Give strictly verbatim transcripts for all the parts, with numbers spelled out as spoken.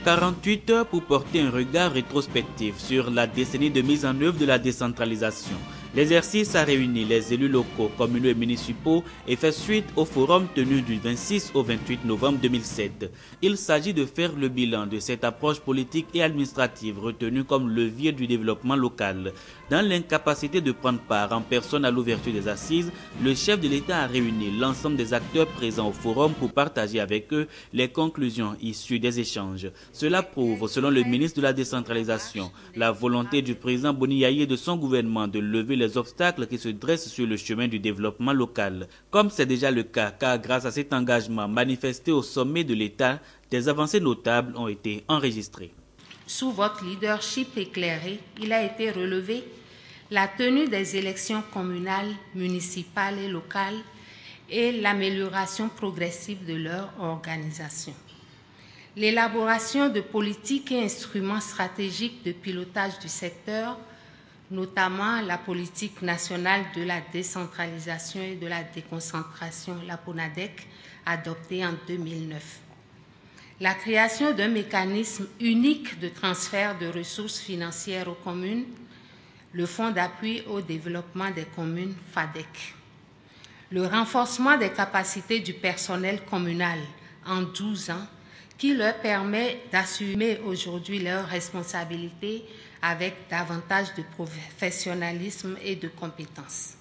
quarante-huit heures pour porter un regard rétrospectif sur la décennie de mise en œuvre de la décentralisation. L'exercice a réuni les élus locaux, communaux et municipaux et fait suite au forum tenu du vingt-six au vingt-huit novembre deux mille sept. Il s'agit de faire le bilan de cette approche politique et administrative retenue comme levier du développement local. Dans l'incapacité de prendre part en personne à l'ouverture des assises, le chef de l'État a réuni l'ensemble des acteurs présents au forum pour partager avec eux les conclusions issues des échanges. Cela prouve, selon le ministre de la décentralisation, la volonté du président Boni Yaye et de son gouvernement de lever les obstacles qui se dressent sur le chemin du développement local. Comme c'est déjà le cas, car grâce à cet engagement manifesté au sommet de l'État, des avancées notables ont été enregistrées. Sous votre leadership éclairé, il a été relevé la tenue des élections communales, municipales et locales et l'amélioration progressive de leur organisation. L'élaboration de politiques et instruments stratégiques de pilotage du secteur, notamment la politique nationale de la décentralisation et de la déconcentration, la PONADEC, adoptée en deux mille neuf. La création d'un mécanisme unique de transfert de ressources financières aux communes, le Fonds d'appui au développement des communes FADEC. Le renforcement des capacités du personnel communal en douze ans, qui leur permet d'assumer aujourd'hui leurs responsabilités avec davantage de professionnalisme et de compétences.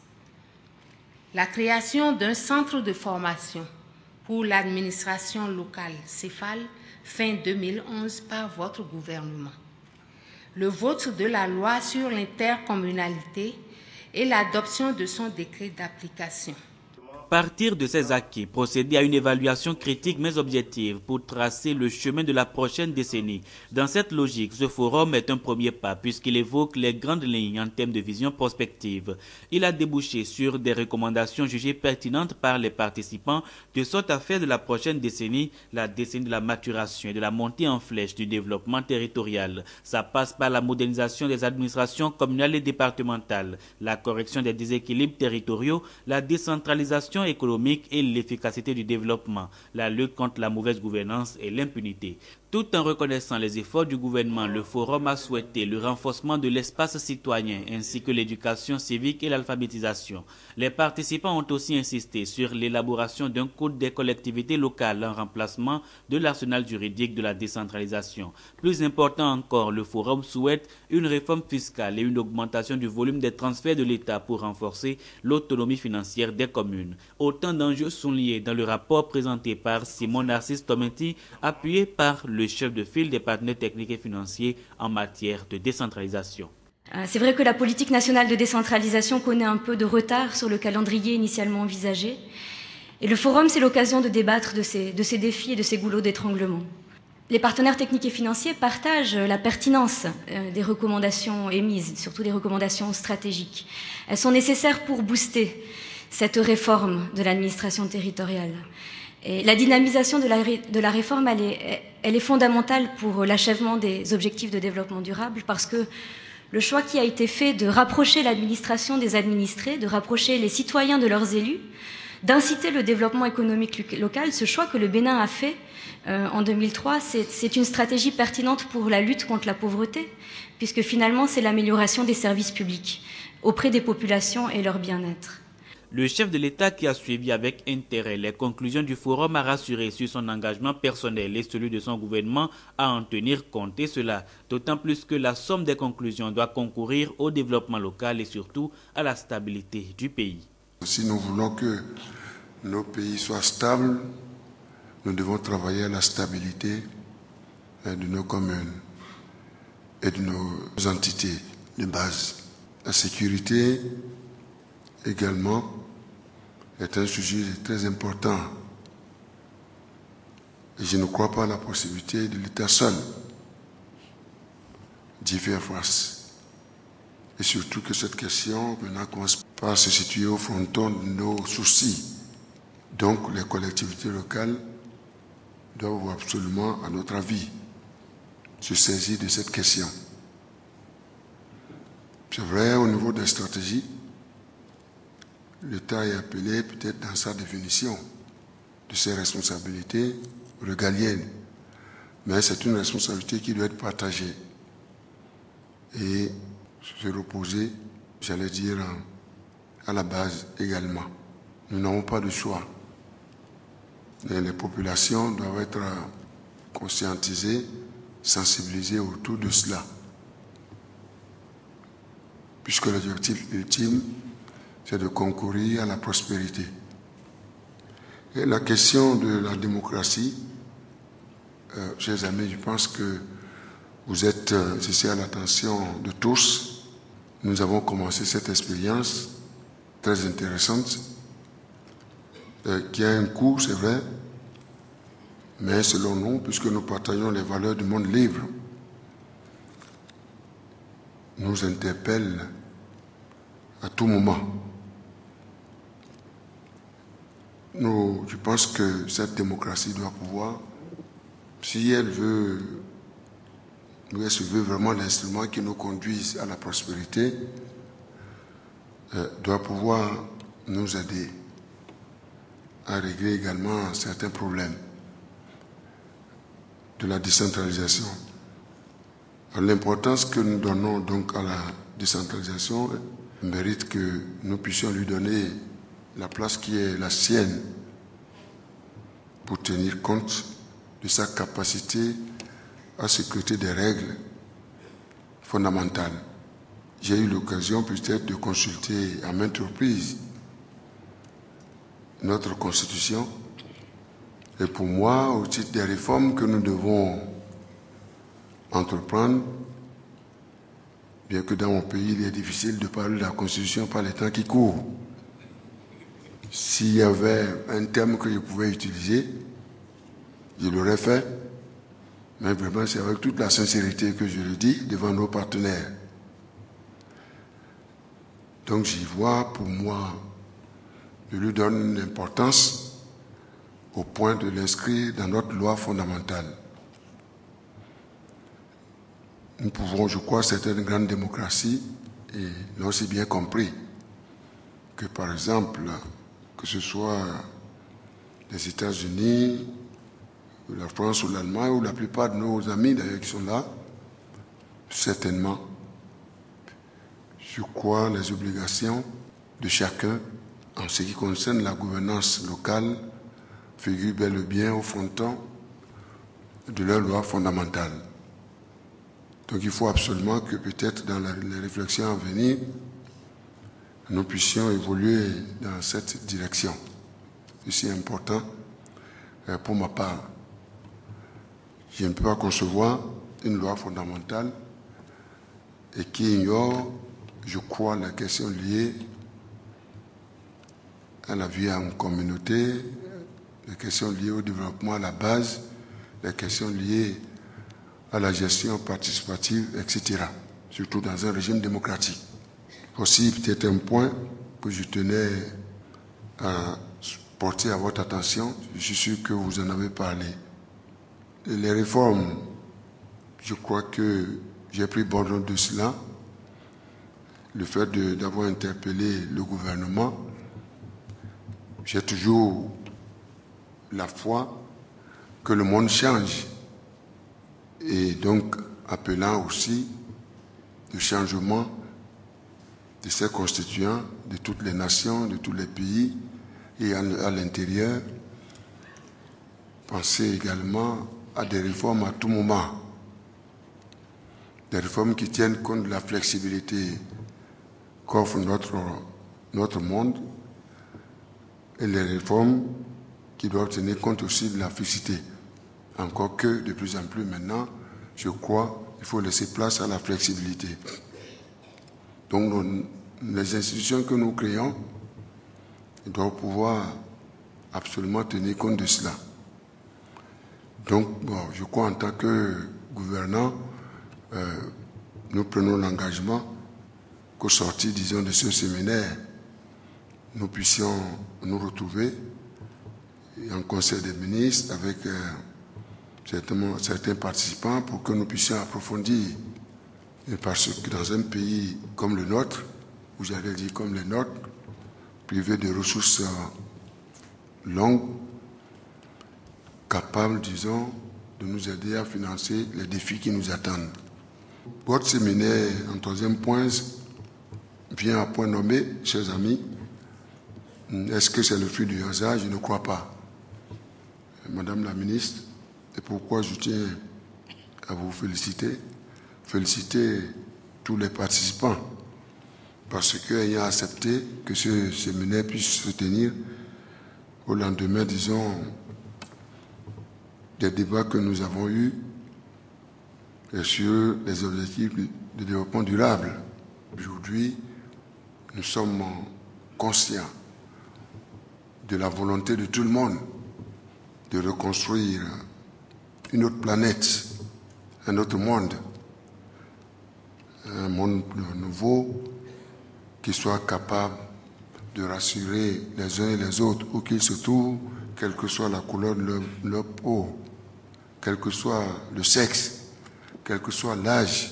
La création d'un centre de formation pour l'administration locale, CEFAL, fin deux mille onze par votre gouvernement. Le vote de la loi sur l'intercommunalité et l'adoption de son décret d'application. Partir de ces acquis, procéder à une évaluation critique mais objective pour tracer le chemin de la prochaine décennie. Dans cette logique, ce forum est un premier pas puisqu'il évoque les grandes lignes en termes de vision prospective. Il a débouché sur des recommandations jugées pertinentes par les participants de sorte à faire de la prochaine décennie la décennie de la maturation et de la montée en flèche du développement territorial. Ça passe par la modernisation des administrations communales et départementales, la correction des déséquilibres territoriaux, la décentralisation économique et l'efficacité du développement, la lutte contre la mauvaise gouvernance et l'impunité. Tout en reconnaissant les efforts du gouvernement, le forum a souhaité le renforcement de l'espace citoyen ainsi que l'éducation civique et l'alphabétisation. Les participants ont aussi insisté sur l'élaboration d'un code des collectivités locales en remplacement de l'arsenal juridique de la décentralisation. Plus important encore, le forum souhaite une réforme fiscale et une augmentation du volume des transferts de l'État pour renforcer l'autonomie financière des communes. Autant d'enjeux sont liés dans le rapport présenté par Simon Narcisse Tomenti, appuyé par le chef de file des partenaires techniques et financiers en matière de décentralisation. C'est vrai que la politique nationale de décentralisation connaît un peu de retard sur le calendrier initialement envisagé. Et le forum, c'est l'occasion de débattre de ces, de ces défis et de ces goulots d'étranglement. Les partenaires techniques et financiers partagent la pertinence des recommandations émises, surtout des recommandations stratégiques. Elles sont nécessaires pour booster cette réforme de l'administration territoriale. Et la dynamisation de la, de la réforme, elle est, elle est fondamentale pour l'achèvement des objectifs de développement durable parce que le choix qui a été fait de rapprocher l'administration des administrés, de rapprocher les citoyens de leurs élus, d'inciter le développement économique local, ce choix que le Bénin a fait euh, en deux mille trois, c'est une stratégie pertinente pour la lutte contre la pauvreté, puisque finalement c'est l'amélioration des services publics auprès des populations et leur bien-être. Le chef de l'État qui a suivi avec intérêt les conclusions du forum a rassuré sur son engagement personnel et celui de son gouvernement à en tenir compte, et cela d'autant plus que la somme des conclusions doit concourir au développement local et surtout à la stabilité du pays. Si nous voulons que nos pays soient stables, nous devons travailler à la stabilité de nos communes et de nos entités de base. La sécurité également est un sujet très important. Et je ne crois pas à la possibilité de l'État seul d'y faire face. Et surtout que cette question maintenant commence par se situer au fronton de nos soucis. Donc les collectivités locales doivent absolument, à notre avis, se saisir de cette question. C'est vrai, au niveau des stratégies, l'État est appelé, peut-être dans sa définition de ses responsabilités régaliennes, mais c'est une responsabilité qui doit être partagée et se reposer, j'allais dire, à la base également. Nous n'avons pas de choix. Et les populations doivent être conscientisées, sensibilisées autour de cela. Puisque l'objectif ultime, c'est de concourir à la prospérité. Et la question de la démocratie, euh, chers amis, je pense que vous êtes euh, ici à l'attention de tous. Nous avons commencé cette expérience très intéressante, euh, qui a un coût, c'est vrai, mais selon nous, puisque nous partageons les valeurs du monde libre, nous interpelle à tout moment. Nous, je pense que cette démocratie doit pouvoir, si elle veut, elle se veut vraiment l'instrument qui nous conduise à la prospérité, euh, doit pouvoir nous aider à régler également certains problèmes de la décentralisation. L'importance que nous donnons donc à la décentralisation mérite que nous puissions lui donner la place qui est la sienne pour tenir compte de sa capacité à sécurité des règles fondamentales. J'ai eu l'occasion peut-être de consulter à maintes reprises notre Constitution et pour moi, au titre des réformes que nous devons entreprendre, bien que dans mon pays, il est difficile de parler de la Constitution par les temps qui courent. S'il y avait un terme que je pouvais utiliser, je l'aurais fait, mais vraiment c'est avec toute la sincérité que je le dis devant nos partenaires. Donc j'y vois pour moi, je lui donne une importance au point de l'inscrire dans notre loi fondamentale. Nous pouvons, je crois, certaines grandes démocraties, et l'ont aussi bien compris, que par exemple, que ce soit les États-Unis, la France ou l'Allemagne, ou la plupart de nos amis d'ailleurs qui sont là, certainement, je crois, les obligations de chacun en ce qui concerne la gouvernance locale figurent bel et bien au fronton de leur loi fondamentale. Donc il faut absolument que peut-être dans les réflexions à venir, nous puissions évoluer dans cette direction. C'est important pour ma part. Je ne peux pas concevoir une loi fondamentale et qui ignore, je crois, la question liée à la vie en communauté, les questions liées au développement à la base, les questions liées à la gestion participative, et cetera, surtout dans un régime démocratique. Aussi, peut-être un point que je tenais à porter à votre attention, je suis sûr que vous en avez parlé. Les réformes, je crois que j'ai pris bon note de cela. Le fait d'avoir interpellé le gouvernement, j'ai toujours la foi que le monde change. Et donc, appelant aussi le changement de ses constituants, de toutes les nations, de tous les pays et à l'intérieur, penser également à des réformes à tout moment, des réformes qui tiennent compte de la flexibilité qu'offre notre, notre monde et les réformes qui doivent tenir compte aussi de la fixité. Encore que, de plus en plus maintenant, je crois qu'il faut laisser place à la flexibilité. Donc, nos, les institutions que nous créons doivent pouvoir absolument tenir compte de cela. Donc, bon, je crois en tant que gouvernant, euh, nous prenons l'engagement qu'au sortir, disons, de ce séminaire, nous puissions nous retrouver en conseil des ministres avec euh, certains, certains participants pour que nous puissions approfondir. Et parce que dans un pays comme le nôtre, ou j'allais dire comme le nôtre, privé de ressources euh, longues, capables, disons, de nous aider à financer les défis qui nous attendent. Votre séminaire, en troisième point, vient à point nommé, chers amis. Est-ce que c'est le fruit du hasard? Je ne crois pas. Madame la ministre, et pourquoi je tiens à vous féliciter, féliciter tous les participants, parce qu'ayant accepté que ce séminaire puisse se tenir au lendemain, disons, des débats que nous avons eus sur les objectifs de développement durable. Aujourd'hui, nous sommes conscients de la volonté de tout le monde de reconstruire une autre planète, un autre monde, un monde nouveau qui soit capable de rassurer les uns et les autres où qu'ils se trouvent, quelle que soit la couleur de leur, leur peau, quel que soit le sexe, quel que soit l'âge.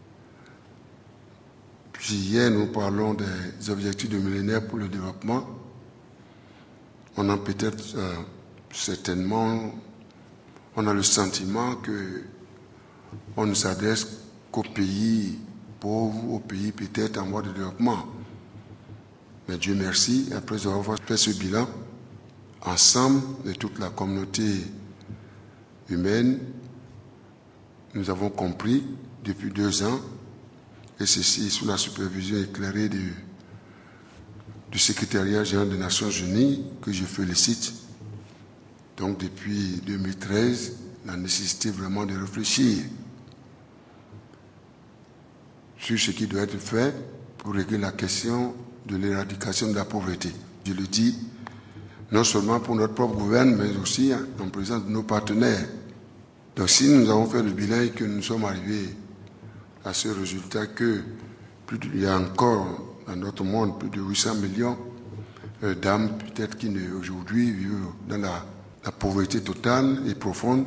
Puis hier, nous parlons des objectifs du millénaire pour le développement. On a peut-être euh, certainement, on a le sentiment que on ne s'adresse qu'aux pays pauvres, aux pays peut-être en voie de développement. Mais Dieu merci, après avoir fait ce bilan, ensemble, de toute la communauté humaine, nous avons compris depuis deux ans, et ceci sous la supervision éclairée du, du secrétariat général des Nations Unies, que je félicite. Donc depuis deux mille treize, la nécessité vraiment de réfléchir sur ce qui doit être fait pour régler la question de l'éradication de la pauvreté. Je le dis non seulement pour notre propre gouvernement, mais aussi en présence de nos partenaires. Donc si nous avons fait le bilan et que nous sommes arrivés à ce résultat que plus de, il y a encore dans notre monde plus de huit cents millions euh, d'âmes peut-être qui aujourd'hui vivent dans la, la pauvreté totale et profonde.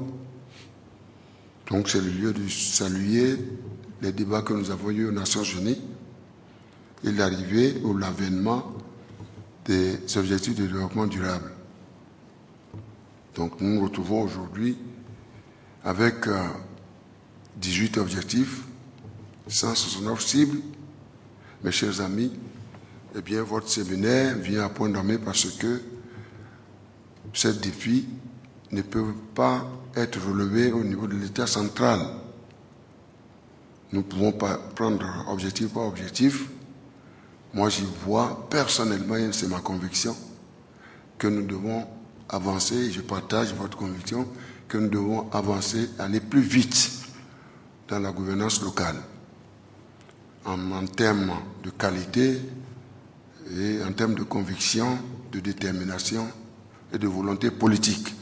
Donc c'est le lieu de saluer les débats que nous avons eus aux Nations Unies et l'arrivée ou l'avènement des objectifs de développement durable. Donc nous nous retrouvons aujourd'hui avec euh, dix-huit objectifs, cent soixante-neuf cibles. Mes chers amis, eh bien, votre séminaire vient à point nommé parce que ces défis ne peuvent pas être relevés au niveau de l'État central. Nous ne pouvons pas prendre objectif par objectif. Moi, j'y vois personnellement, et c'est ma conviction, que nous devons avancer, et je partage votre conviction, que nous devons avancer, aller plus vite dans la gouvernance locale, en, en termes de qualité et en termes de conviction, de détermination et de volonté politique.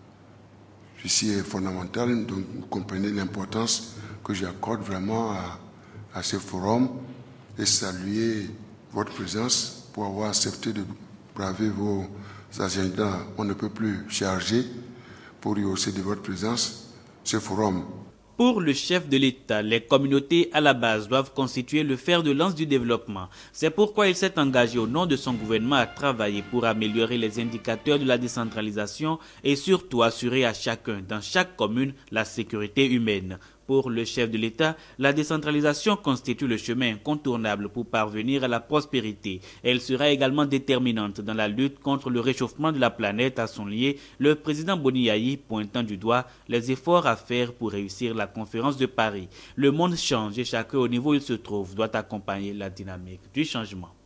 Ceci est fondamental, donc vous comprenez l'importance que j'accorde vraiment à, à ce forum et saluer votre présence pour avoir accepté de braver vos agendas. On ne peut plus charger pour y hausser de votre présence ce forum. Pour le chef de l'État, les communautés à la base doivent constituer le fer de lance du développement. C'est pourquoi il s'est engagé au nom de son gouvernement à travailler pour améliorer les indicateurs de la décentralisation et surtout assurer à chacun, dans chaque commune, la sécurité humaine. Pour le chef de l'État, la décentralisation constitue le chemin incontournable pour parvenir à la prospérité. Elle sera également déterminante dans la lutte contre le réchauffement de la planète, a souligné le président Boni Yayi, pointant du doigt les efforts à faire pour réussir la conférence de Paris. Le monde change et chacun au niveau où il se trouve doit accompagner la dynamique du changement.